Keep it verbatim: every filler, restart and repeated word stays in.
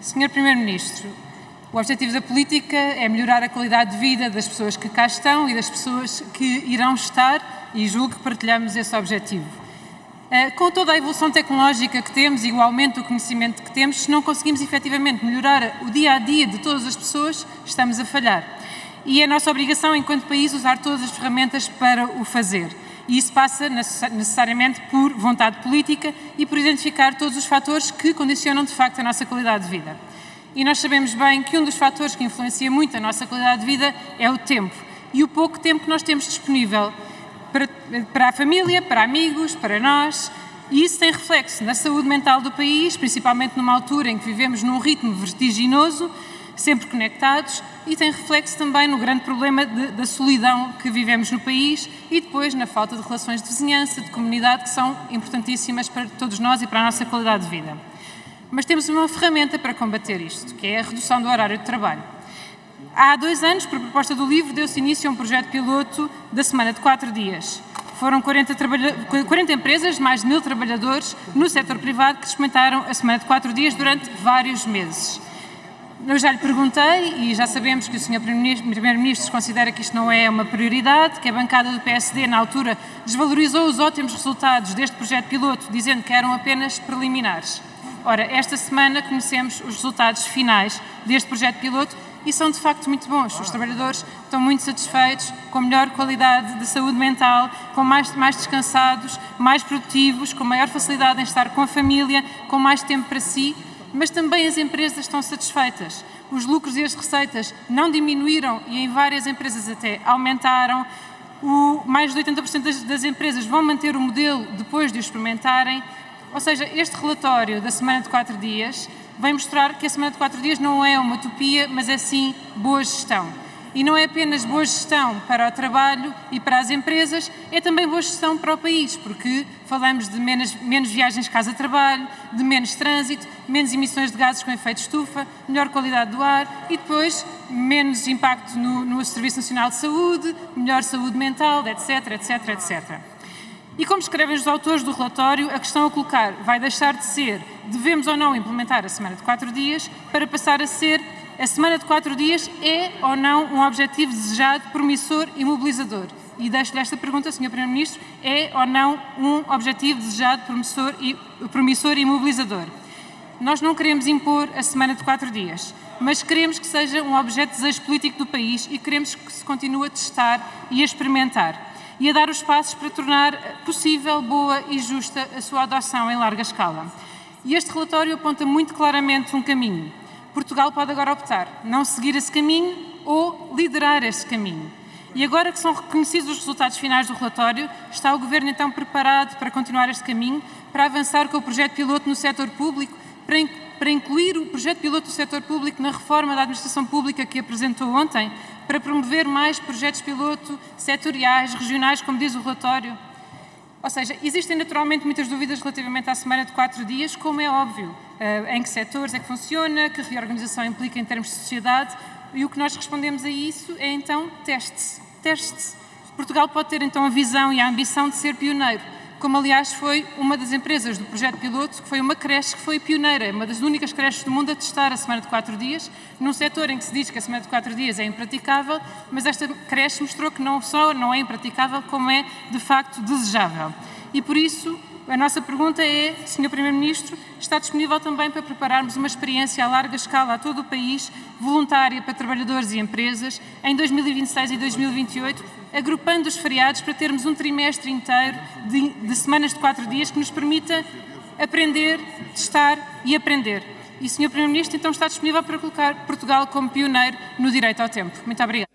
senhor Primeiro-Ministro, o objetivo da política é melhorar a qualidade de vida das pessoas que cá estão e das pessoas que irão estar, e julgo que partilhamos esse objetivo. Com toda a evolução tecnológica que temos e o aumento do conhecimento que temos, se não conseguimos efetivamente melhorar o dia-a-dia de todas as pessoas, estamos a falhar. E é nossa obrigação, enquanto país, usar todas as ferramentas para o fazer. E isso passa necessariamente por vontade política e por identificar todos os fatores que condicionam, de facto, a nossa qualidade de vida. E nós sabemos bem que um dos fatores que influencia muito a nossa qualidade de vida é o tempo. E o pouco tempo que nós temos disponível para, para a família, para amigos, para nós. E isso tem reflexo na saúde mental do país, principalmente numa altura em que vivemos num ritmo vertiginoso, sempre conectados, e tem reflexo também no grande problema de, da solidão que vivemos no país e depois na falta de relações de vizinhança, de comunidade, que são importantíssimas para todos nós e para a nossa qualidade de vida. Mas temos uma ferramenta para combater isto, que é a redução do horário de trabalho. Há dois anos, por proposta do LIVRE, deu-se início a um projeto piloto da semana de quatro dias. Foram quarenta, quarenta empresas de mais de mil trabalhadores no setor privado que experimentaram a semana de quatro dias durante vários meses. Eu já lhe perguntei, e já sabemos que o senhor Primeiro-Ministro considera que isto não é uma prioridade, que a bancada do P S D, na altura, desvalorizou os ótimos resultados deste projeto piloto, dizendo que eram apenas preliminares. Ora, esta semana conhecemos os resultados finais deste projeto piloto e são, de facto, muito bons. Os trabalhadores estão muito satisfeitos, com melhor qualidade de saúde mental, com mais, mais descansados, mais produtivos, com maior facilidade em estar com a família, com mais tempo para si. Mas também as empresas estão satisfeitas. Os lucros e as receitas não diminuíram e em várias empresas até aumentaram. O, mais de oitenta por cento das, das empresas vão manter o modelo depois de o experimentarem. Ou seja, este relatório da semana de quatro dias vem mostrar que a semana de quatro dias não é uma utopia, mas é sim boa gestão. E não é apenas boa gestão para o trabalho e para as empresas, é também boa gestão para o país, porque falamos de menos, menos viagens casa-trabalho, de menos trânsito, menos emissões de gases com efeito estufa, melhor qualidade do ar e depois menos impacto no, no Serviço Nacional de Saúde, melhor saúde mental, etc, etc, etcétera. E como escrevem os autores do relatório, a questão a colocar vai deixar de ser devemos ou não implementar a semana de quatro dias para passar a ser a semana de quatro dias é ou não um objetivo desejado, promissor e mobilizador? E deixo-lhe esta pergunta, senhor Primeiro-Ministro, é ou não um objetivo desejado, promissor e, promissor e mobilizador? Nós não queremos impor a semana de quatro dias, mas queremos que seja um objeto de desejo político do país e queremos que se continue a testar e a experimentar e a dar os passos para tornar possível, boa e justa a sua adoção em larga escala. E este relatório aponta muito claramente um caminho. Portugal pode agora optar, não seguir esse caminho ou liderar esse caminho. E agora que são reconhecidos os resultados finais do relatório, está o Governo então preparado para continuar este caminho, para avançar com o projeto piloto no setor público, para, in para incluir o projeto piloto do setor público na reforma da administração pública que apresentou ontem, para promover mais projetos piloto setoriais, regionais, como diz o relatório? Ou seja, existem naturalmente muitas dúvidas relativamente à semana de quatro dias, como é óbvio, em que setores é que funciona, que reorganização implica em termos de sociedade, e o que nós respondemos a isso é então teste-se, teste-se. Portugal pode ter então a visão e a ambição de ser pioneiro, como aliás foi uma das empresas do projeto piloto, que foi uma creche que foi pioneira, uma das únicas creches do mundo a testar a semana de quatro dias, num setor em que se diz que a semana de quatro dias é impraticável, mas esta creche mostrou que não só não é impraticável, como é de facto desejável. E por isso, a nossa pergunta é, senhor Primeiro-Ministro, está disponível também para prepararmos uma experiência a larga escala a todo o país, voluntária para trabalhadores e empresas, em dois mil e vinte e seis e dois mil e vinte e oito, agrupando os feriados para termos um trimestre inteiro de, de semanas de quatro dias que nos permita aprender, testar e aprender. E, senhor Primeiro-Ministro, então está disponível para colocar Portugal como pioneiro no direito ao tempo. Muito obrigada.